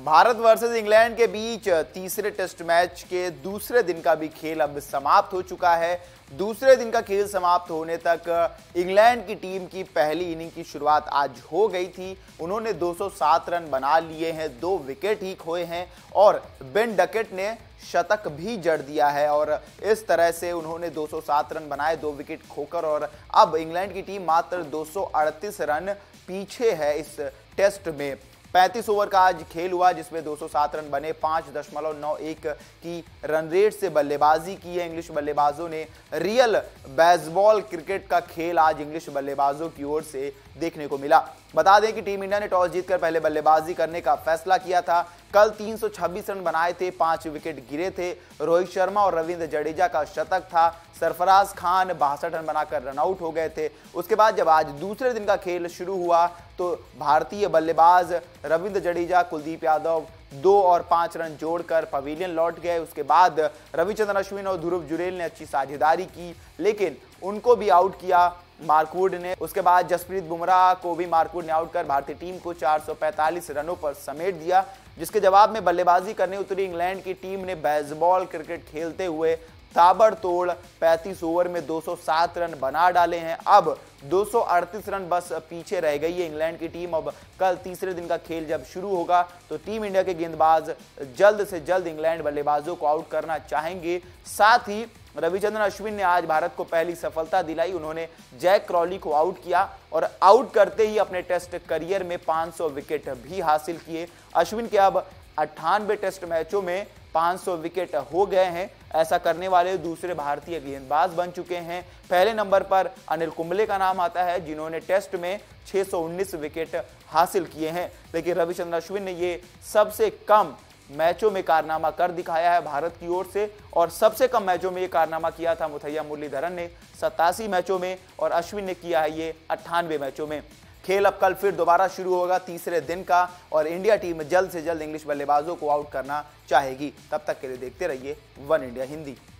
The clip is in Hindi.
भारत वर्सेस इंग्लैंड के बीच तीसरे टेस्ट मैच के दूसरे दिन का भी खेल अब समाप्त हो चुका है। दूसरे दिन का खेल समाप्त होने तक इंग्लैंड की टीम की पहली इनिंग की शुरुआत आज हो गई थी। उन्होंने 207 रन बना लिए हैं, 2 विकेट ही खोए हैं और बेन डकेट ने शतक भी जड़ दिया है और इस तरह से उन्होंने 207 रन बनाए 2 विकेट खोकर और अब इंग्लैंड की टीम मात्र 238 रन पीछे है इस टेस्ट में। 35 ओवर का आज खेल हुआ जिसमें 207 रन बने, 5.91 की रन रेट से बल्लेबाजी की है इंग्लिश बल्लेबाजों ने। रियल बेसबॉल क्रिकेट का खेल आज इंग्लिश बल्लेबाजों की ओर से देखने को मिला। बता दें कि टीम इंडिया ने टॉस जीतकर पहले बल्लेबाजी करने का फैसला किया था। कल 326 रन बनाए थे, 5 विकेट गिरे थे। रोहित शर्मा और रविंद्र जडेजा का शतक था। सरफराज खान 62 रन बनाकर रन आउट हो गए थे। उसके बाद जब आज दूसरे दिन का खेल शुरू हुआ तो भारतीय बल्लेबाज रविंद्र जडेजा, कुलदीप यादव 2 और 5 रन जोड़कर पवेलियन लौट गए। उसके बाद रविचंद्रन अश्विन और ध्रुव जुरेल ने अच्छी साझेदारी की लेकिन उनको भी आउट किया मार्कवुड ने। उसके बाद जसप्रीत बुमराह को भी मार्कवुड ने आउट कर भारतीय टीम को 445 रनों पर समेट दिया, जिसके जवाब में बल्लेबाजी करने उतरी इंग्लैंड की टीम ने बेसबॉल क्रिकेट खेलते हुए ताबड़तोड़ 35 ओवर में 207 रन बना डाले हैं। अब 238 रन बस पीछे रह गई है इंग्लैंड की टीम। अब कल तीसरे दिन का खेल जब शुरू होगा तो टीम इंडिया के गेंदबाज जल्द से जल्द इंग्लैंड बल्लेबाजों को आउट करना चाहेंगे। साथ ही रविचंद्रन अश्विन ने आज भारत को पहली सफलता दिलाई। उन्होंने जैक क्रॉली को आउट किया और आउट करते ही अपने टेस्ट करियर में 500 विकेट भी हासिल किए। अश्विन के अब 98 टेस्ट मैचों में 500 विकेट हो गए हैं। ऐसा करने वाले दूसरे भारतीय गेंदबाज बन चुके हैं। पहले नंबर पर अनिल कुंबले का नाम आता है जिन्होंने टेस्ट में 619 विकेट हासिल किए हैं, लेकिन रविचंद्रन अश्विन ने ये सबसे कम मैचों में कारनामा कर दिखाया है भारत की ओर से। और सबसे कम मैचों में ये कारनामा किया था मुथैया मुरलीधरन ने 87 मैचों में और अश्विन ने किया है ये 98 मैचों में। खेल अब कल फिर दोबारा शुरू होगा तीसरे दिन का और इंडिया टीम जल्द से जल्द इंग्लिश बल्लेबाजों को आउट करना चाहेगी। तब तक के लिए देखते रहिए वन इंडिया हिंदी।